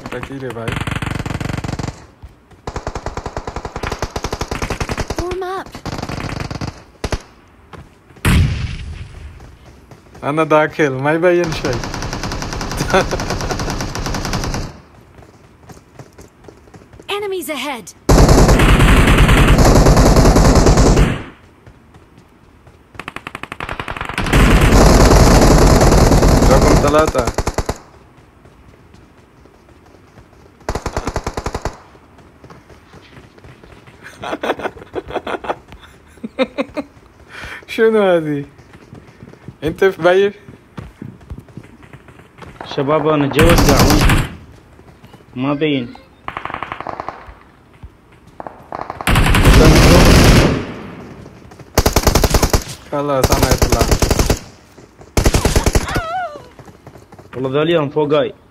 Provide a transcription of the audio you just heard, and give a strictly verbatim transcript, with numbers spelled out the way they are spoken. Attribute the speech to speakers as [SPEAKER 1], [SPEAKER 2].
[SPEAKER 1] فكيري भाई.
[SPEAKER 2] Warm up.
[SPEAKER 1] أنا داخل ما يبين شيء.
[SPEAKER 2] Enemies ahead.
[SPEAKER 1] رقم ثلاثة. شنو هذه؟ انت في باير؟
[SPEAKER 3] شباب انا جوا وقعوني ما بين.
[SPEAKER 1] خلاص انا اطلع.
[SPEAKER 3] والله ذوليهم فوقاي.